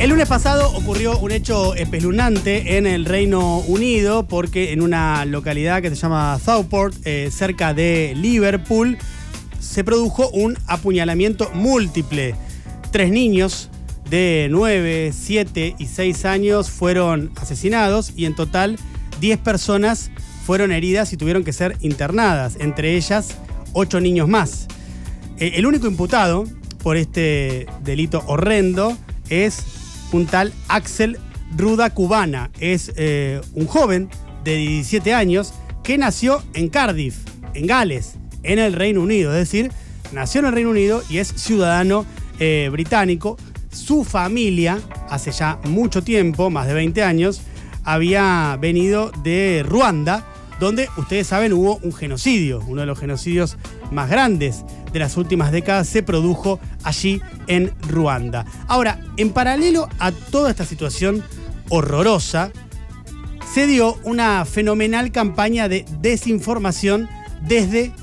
El lunes pasado ocurrió un hecho espeluznante en el Reino Unido porque en una localidad que se llama Southport, cerca de Liverpool, se produjo un apuñalamiento múltiple. 3 niños de 9, 7 y 6 años fueron asesinados y en total 10 personas fueron heridas y tuvieron que ser internadas, entre ellas 8 niños más. El único imputado por este delito horrendo es un tal Axel Rudakubana. Es un joven de 17 años que nació en Cardiff, en Gales, en el Reino Unido. Es decir, nació en el Reino Unido y es ciudadano británico. Su familia, hace ya mucho tiempo, más de 20 años, había venido de Ruanda, donde, ustedes saben, hubo un genocidio. Uno de los genocidios más grandes de las últimas décadas se produjo allí en Ruanda. Ahora, en paralelo a toda esta situación horrorosa, se dio una fenomenal campaña de desinformación desde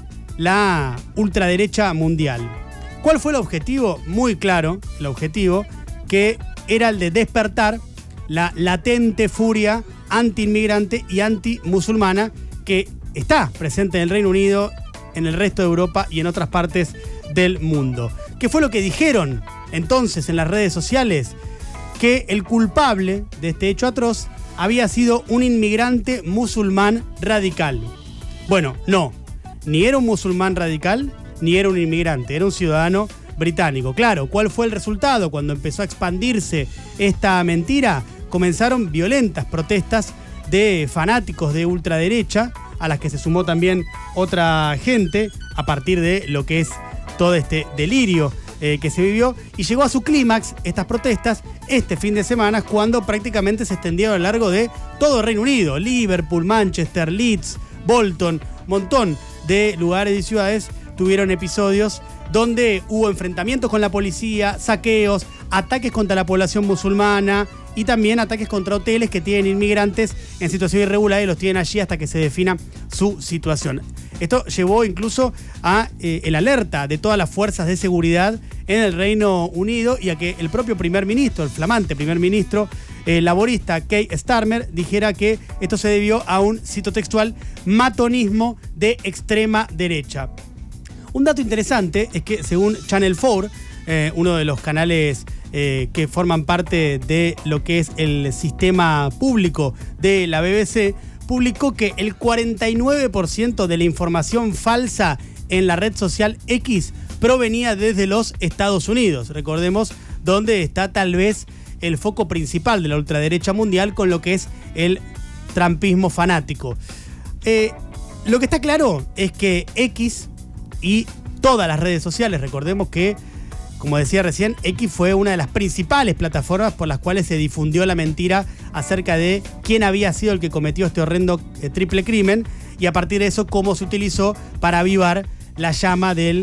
la ultraderecha mundial. ¿Cuál fue el objetivo? Muy claro, el objetivo que era el de despertar la latente furia anti-inmigrante y anti-musulmana que está presente en el Reino Unido, en el resto de Europa y en otras partes del mundo. ¿Qué fue lo que dijeron entonces en las redes sociales? Que el culpable de este hecho atroz había sido un inmigrante musulmán radical. Bueno, no, ni era un musulmán radical, ni era un inmigrante, era un ciudadano británico. Claro, ¿cuál fue el resultado? Cuando empezó a expandirse esta mentira, comenzaron violentas protestas de fanáticos de ultraderecha, a las que se sumó también otra gente, a partir de lo que es todo este delirio que se vivió, y llegó a su clímax estas protestas este fin de semana, cuando prácticamente se extendieron a lo largo de todo el Reino Unido. Liverpool, Manchester, Leeds, Bolton, montón de lugares y ciudades tuvieron episodios donde hubo enfrentamientos con la policía, saqueos, ataques contra la población musulmana y también ataques contra hoteles que tienen inmigrantes en situación irregular y los tienen allí hasta que se defina su situación. Esto llevó incluso a el alerta de todas las fuerzas de seguridad en el Reino Unido y a que el propio primer ministro, el flamante primer ministro laborista Keir Starmer, dijera que esto se debió a un, cito textual, matonismo de extrema derecha. Un dato interesante es que, según Channel 4, uno de los canales que forman parte de lo que es el sistema público de la BBC, publicó que el 49% de la información falsa en la red social X provenía desde los Estados Unidos. Recordemos donde está tal vez el foco principal de la ultraderecha mundial con lo que es el trumpismo fanático. Lo que está claro es que X y todas las redes sociales, recordemos que, como decía recién, X fue una de las principales plataformas por las cuales se difundió la mentira acerca de quién había sido el que cometió este horrendo triple crimen, y a partir de eso cómo se utilizó para avivar la llama de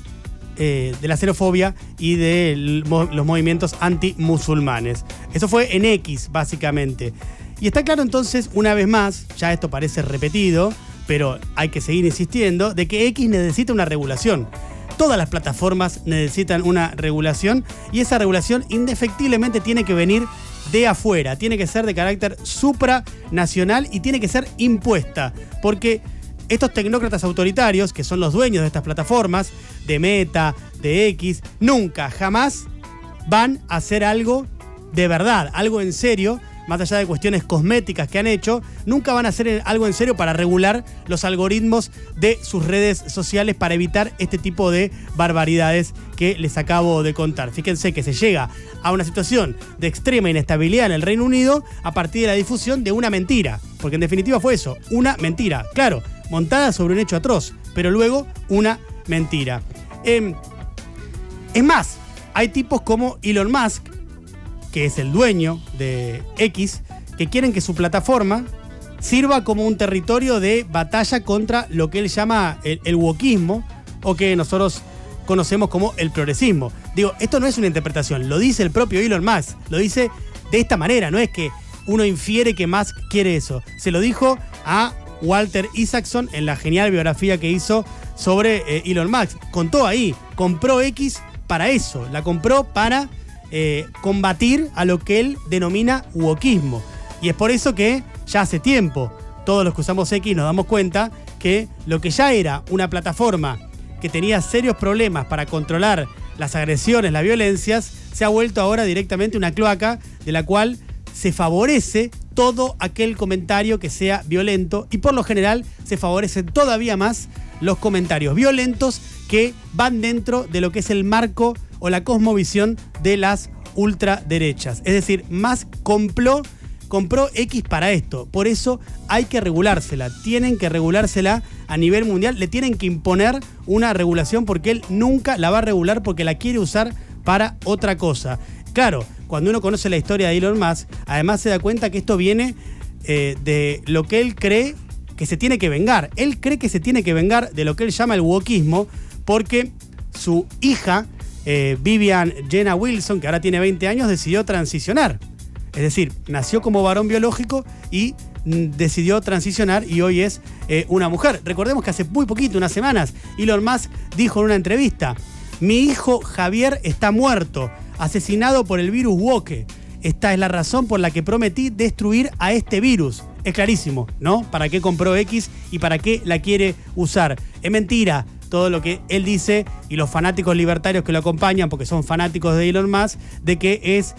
la xenofobia y de los movimientos antimusulmanes. Eso fue en X, básicamente. Y está claro entonces, una vez más, ya esto parece repetido, pero hay que seguir insistiendo, de que X necesita una regulación. Todas las plataformas necesitan una regulación y esa regulación indefectiblemente tiene que venir de afuera, tiene que ser de carácter supranacional y tiene que ser impuesta, porque estos tecnócratas autoritarios, que son los dueños de estas plataformas, de Meta, de X, nunca, jamás van a hacer algo de verdad, algo en serio. Más allá de cuestiones cosméticas que han hecho, nunca van a hacer algo en serio para regular los algoritmos de sus redes sociales para evitar este tipo de barbaridades que les acabo de contar. Fíjense que se llega a una situación de extrema inestabilidad en el Reino Unido a partir de la difusión de una mentira. Porque en definitiva fue eso, una mentira. Claro, montada sobre un hecho atroz, pero luego una mentira. Es más, hay tipos como Elon Musk, que es el dueño de X, que quieren que su plataforma sirva como un territorio de batalla contra lo que él llama el wokismo, o que nosotros conocemos como el progresismo. Digo, esto no es una interpretación, lo dice el propio Elon Musk, lo dice de esta manera, no es que uno infiere que Musk quiere eso. Se lo dijo a Walter Isaacson en la genial biografía que hizo sobre Elon Musk. Contó ahí, compró X para eso, la compró para combatir a lo que él denomina wokismo. Y es por eso que ya hace tiempo todos los que usamos X nos damos cuenta que lo que ya era una plataforma que tenía serios problemas para controlar las agresiones, las violencias, se ha vuelto ahora directamente una cloaca de la cual se favorece todo aquel comentario que sea violento y por lo general se favorecen todavía más los comentarios violentos que van dentro de lo que es el marco o la cosmovisión de las ultraderechas. Es decir, más compró X para esto. Por eso hay que regulársela. Tienen que regulársela a nivel mundial. Le tienen que imponer una regulación porque él nunca la va a regular porque la quiere usar para otra cosa. Claro, cuando uno conoce la historia de Elon Musk, además se da cuenta que esto viene de lo que él cree que se tiene que vengar. Él cree que se tiene que vengar de lo que él llama el wokismo porque su hija, Vivian Jenna Wilson, que ahora tiene 20 años, decidió transicionar. Es decir, nació como varón biológico y decidió transicionar y hoy es una mujer. Recordemos que hace muy poquito, unas semanas, Elon Musk dijo en una entrevista: mi hijo Javier está muerto, asesinado por el virus woke. Esta es la razón por la que prometí destruir a este virus. Es clarísimo, ¿no? ¿Para qué compró X y para qué la quiere usar? Es mentira todo lo que él dice y los fanáticos libertarios que lo acompañan, porque son fanáticos de Elon Musk, de que es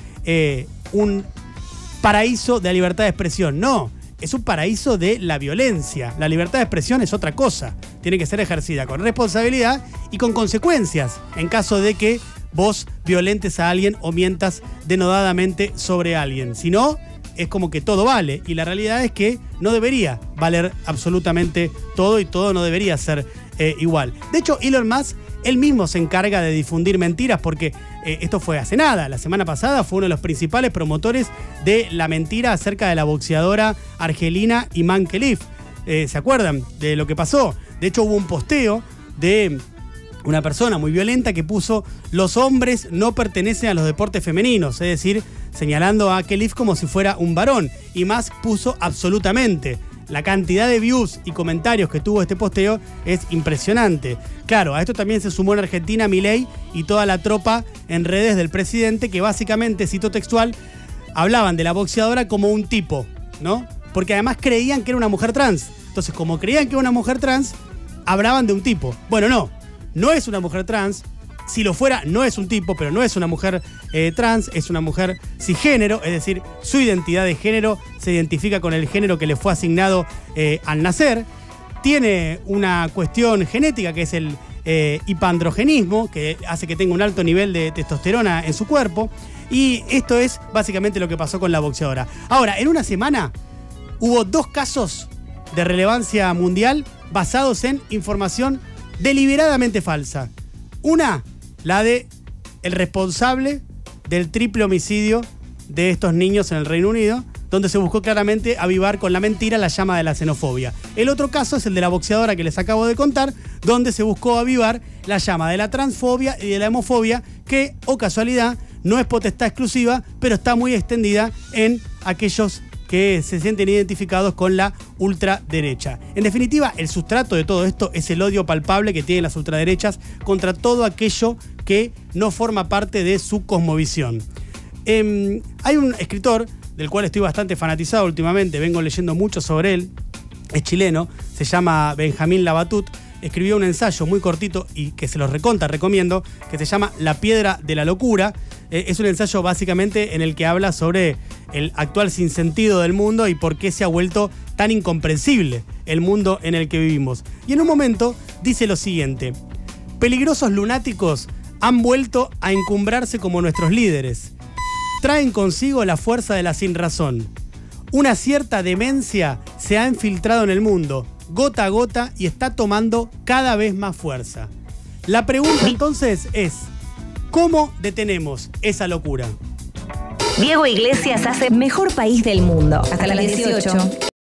un paraíso de la libertad de expresión. No, es un paraíso de la violencia. La libertad de expresión es otra cosa. Tiene que ser ejercida con responsabilidad y con consecuencias en caso de que vos violentes a alguien o mientas denodadamente sobre alguien. Si no, es como que todo vale. Y la realidad es que no debería valer absolutamente todo y todo no debería ser igual. De hecho, Elon Musk, él mismo se encarga de difundir mentiras porque esto fue hace nada. La semana pasada fue uno de los principales promotores de la mentira acerca de la boxeadora argelina Iman Khelif. ¿Se acuerdan de lo que pasó? De hecho, hubo un posteo de una persona muy violenta que puso: los hombres no pertenecen a los deportes femeninos, es decir, señalando a Khelif como si fuera un varón. Y Musk puso absolutamente. La cantidad de views y comentarios que tuvo este posteo es impresionante. Claro, a esto también se sumó en Argentina Milei y toda la tropa en redes del presidente que básicamente, cito textual, hablaban de la boxeadora como un tipo, ¿no? Porque además creían que era una mujer trans. Entonces, como creían que era una mujer trans, hablaban de un tipo. Bueno, no es una mujer trans. Si lo fuera, no es un tipo, pero no es una mujer trans, es una mujer cisgénero, es decir, su identidad de género se identifica con el género que le fue asignado al nacer. Tiene una cuestión genética que es el hipandrogenismo, que hace que tenga un alto nivel de testosterona en su cuerpo. Y esto es básicamente lo que pasó con la boxeadora. Ahora, en una semana hubo 2 casos de relevancia mundial basados en información deliberadamente falsa. Una, la de el responsable del triple homicidio de estos niños en el Reino Unido, donde se buscó claramente avivar con la mentira la llama de la xenofobia. El otro caso es el de la boxeadora que les acabo de contar, donde se buscó avivar la llama de la transfobia y de la homofobia, que, oh casualidad, no es potestad exclusiva, pero está muy extendida en aquellos que se sienten identificados con la ultraderecha. En definitiva, el sustrato de todo esto es el odio palpable que tienen las ultraderechas contra todo aquello que no forma parte de su cosmovisión. Hay un escritor del cual estoy bastante fanatizado últimamente, vengo leyendo mucho sobre él, es chileno, se llama Benjamín Labatut, escribió un ensayo muy cortito y que se los recomiendo, que se llama La piedra de la locura. Es un ensayo básicamente en el que habla sobre el actual sinsentido del mundo y por qué se ha vuelto tan incomprensible el mundo en el que vivimos. Y en un momento dice lo siguiente: peligrosos lunáticos han vuelto a encumbrarse como nuestros líderes. Traen consigo la fuerza de la sinrazón. Una cierta demencia se ha infiltrado en el mundo, gota a gota, y está tomando cada vez más fuerza. La pregunta entonces es: ¿cómo detenemos esa locura? Diego Iglesias hace Mejor País del Mundo. Hasta las 18.